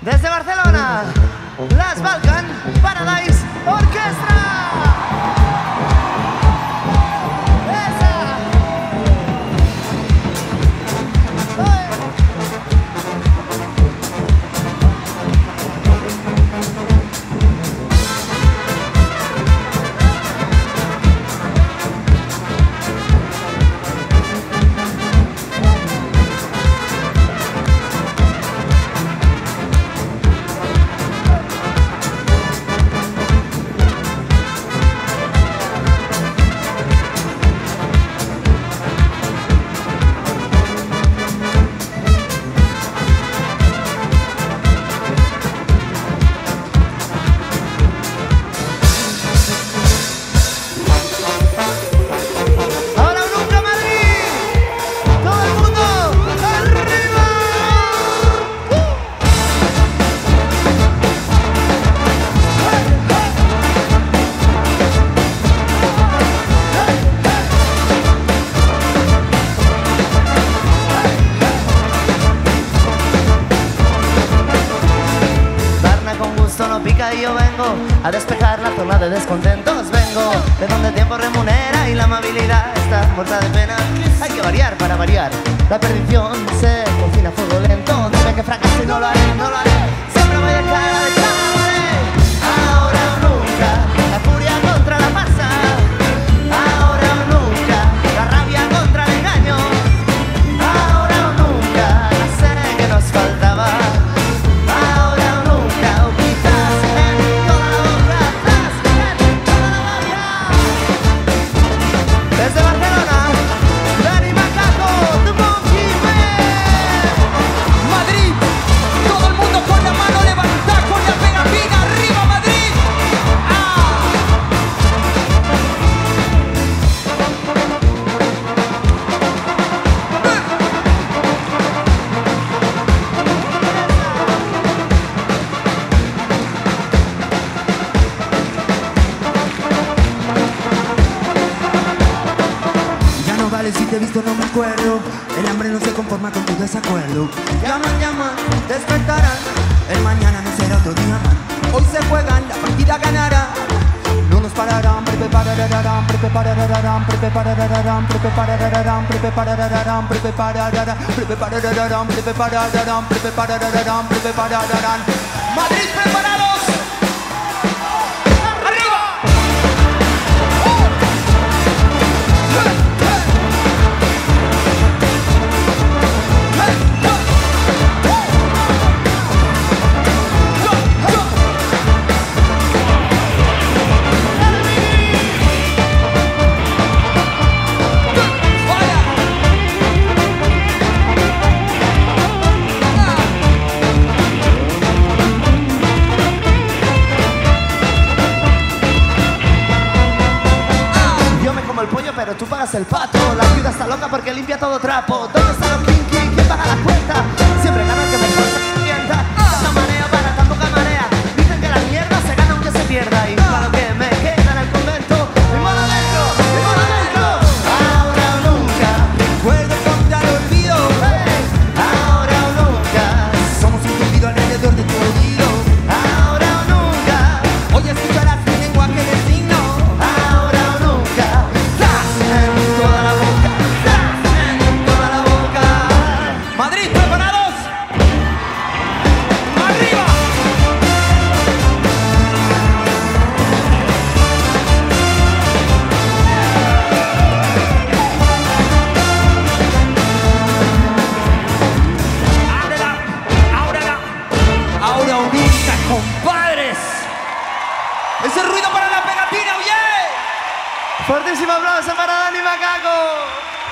Desde Barcelona, Las Balkan Paradise Orchestra. No pica y yo vengo a despejar la zona de descontentos. Vengo de donde el tiempo remunera y la amabilidad está muerta de pena. Hay que variar para variar. La perdición se cocina a fuego lento. Dime que fracaso y no lo haré, no lo haré. Siempre voy de cara de cabaret. Ahora o nunca, la furia contra la masa. Ahora o nunca, la rabia contra el engaño. Ahora o nunca, la sed que nos faltaba. Desde Barcelona, Dani Macaco, The Monkey Man. Madrid, todo el mundo con la mano levantada, con la pegatina arriba, Madrid. Si te he visto no me acuerdo. El hambre no se conforma con tu desacuerdo. Llaman, llaman, despertarán. El mañana no será otro día más. Hoy se juegan, la partida ganará. No nos pararán, prepararán, prepararán, prepararán, prepararán, prepararán, prepararán, prepararán, prepararán, prepararán, prepararán, prepararán. Madrid, preparados. Pero tú pagas el pato. La ciudad está loca porque limpia todo trapo. ¿Dónde está los kinky? ¿Quién paga la cuenta? Siempre gana el que mejor se sienta. Tanta marea para tan poca marea. Dicen que la mierda se gana aunque se pierda. Y para lo que me queda en el convento, mi mono adentro, mi mono adentro. Ahora o nunca, Recuerdo contra el olvido. ahora o nunca, Somos un zumbido alrededor de tu oído. ahora o nunca, Hoy escucharás mi lenguaje de signo. ahora o nunca. En toda la boca, en toda la boca. Madrid, ¿preparados? ¡Arriba! Ahora unista, compadres. Ese ruido para la pegatina, oye. Fortísimo aplauso para Dani Macaco.